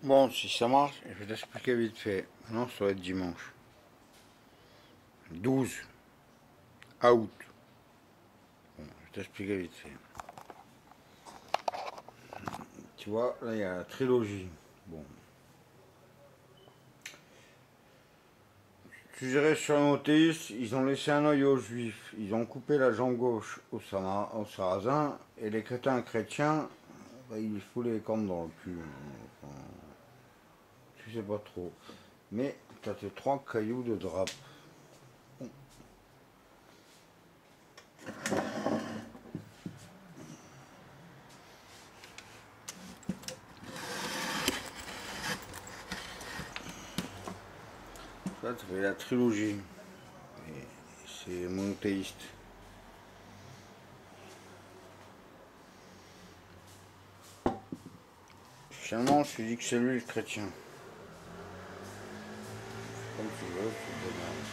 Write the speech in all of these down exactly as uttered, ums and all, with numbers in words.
Bon, si ça marche, je vais t'expliquer vite fait. Maintenant, ça va être dimanche. douze août. Bon, je vais t'expliquer vite fait. Tu vois, là, il y a la trilogie. Bon. Tu dirais sur les monothéistes, ils ont laissé un œil aux juifs. Ils ont coupé la jambe gauche aux, au sarrasin. Et les crétins chrétiens, bah, ils foulaient les cornes dans le cul. Enfin, tu sais pas trop. Mais t'as tes trois cailloux de drape. Bon. Ça, ça fait la trilogie. C'est monothéiste. Finalement, je suis dit que c'est lui le chrétien. Comme tu veux, tu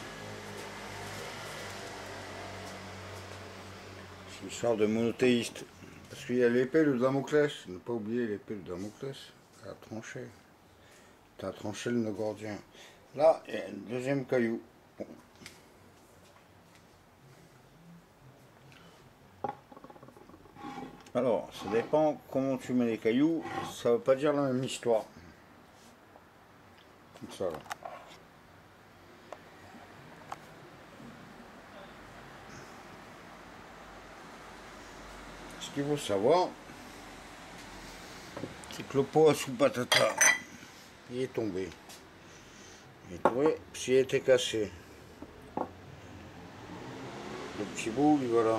c'est une histoire de monothéiste. Parce qu'il y a l'épée de Damoclès. Ne pas oublier l'épée de Damoclès. Elle a tranché. Tu as tranché le nœud gordien. Là, il y a un deuxième caillou. Bon. Alors, ça dépend comment tu mets les cailloux. Ça ne veut pas dire la même histoire. Comme ça, là. Ce qu'il faut savoir, c'est que le pot à sous patata, il est tombé. Il est tombé, puis il était cassé. Le petit bout, lui, voilà.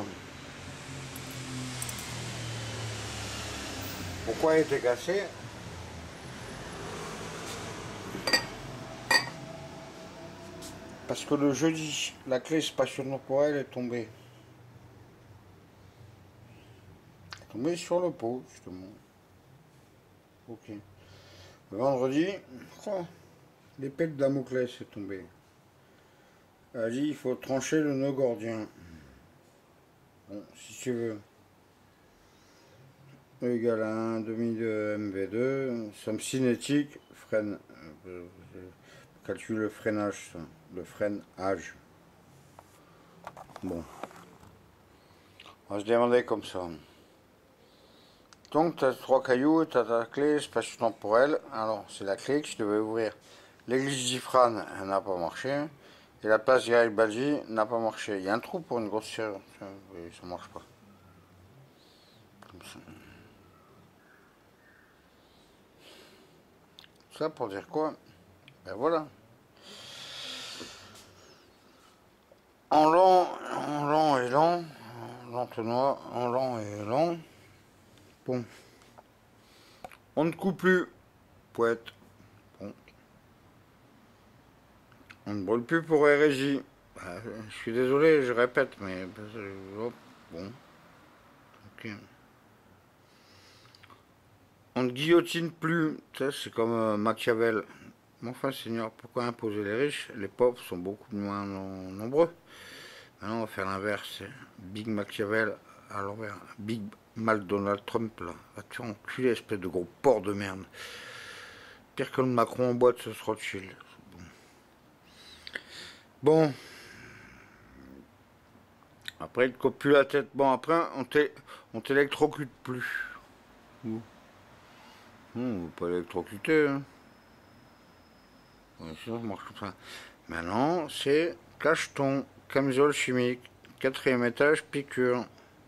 Pourquoi il était cassé? Parce que le jeudi, la clé spatio-temporelle est tombée. Elle est tombée sur le pot, justement. Ok. Le vendredi, oh, l'épée de Damoclès est tombée. Elle a dit il faut trancher le nœud gordien. Bon, si tu veux. E égale à un demi de M V deux, somme cinétique, freine. Euh, calcule le freinage, ça. Le freinage. Bon. On va se demander comme ça. Donc, tu as trois cailloux, tu as ta clé spatio-temporelle. Alors, c'est la clé que je devais ouvrir. L'église d'Ifrane, elle n'a pas marché. Et la place Garibaldi n'a pas marché. Il y a un trou pour une grosse serrure. Ça ne marche pas. Comme ça. Ça pour dire quoi? Ben voilà. En long, en long et long, en lentenois, en long et long. Bon. On ne coupe plus. Poète. Bon. On ne brûle plus pour hérésie. Ben, je suis désolé, je répète, mais hop, bon. Ok. On ne guillotine plus. Ça, c'est comme euh, Machiavel. Mais enfin, Seigneur, pourquoi imposer les riches? Les pauvres sont beaucoup moins non, nombreux. Maintenant, on va faire l'inverse. Big Machiavel à l'envers. Big Mal Donald Trump, là. Va te faire enculer, espèce de gros porc de merde. Pire que le Macron en boîte, ce sera chill. Bon. Bon. Après, il te coupe plus la tête. Bon, après, on t'électrocute plus. Ouh. On va pas électrocuter, hein. Ouais, ça marche comme ça. Maintenant, c'est cacheton, camisole chimique, quatrième étage, piqûre.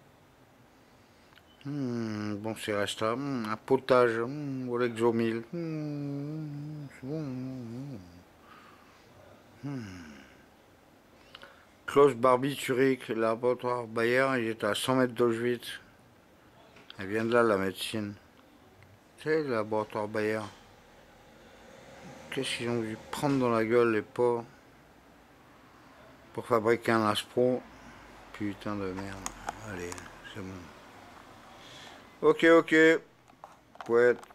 Mmh, bon, c'est resta. Mmh, un potage, mmh, ou l'exomil. Mmh, c'est bon. Mmh. Klaus Barbiturique, laboratoire Bayer, il est à cent mètres d'Auschwitz. Elle vient de là, la médecine. C'est le laboratoire Bayer. Qu'est-ce qu'ils ont dû prendre dans la gueule, les pauvres, pour fabriquer un Aspro? Putain de merde. Allez, c'est bon. Ok, ok. Poète.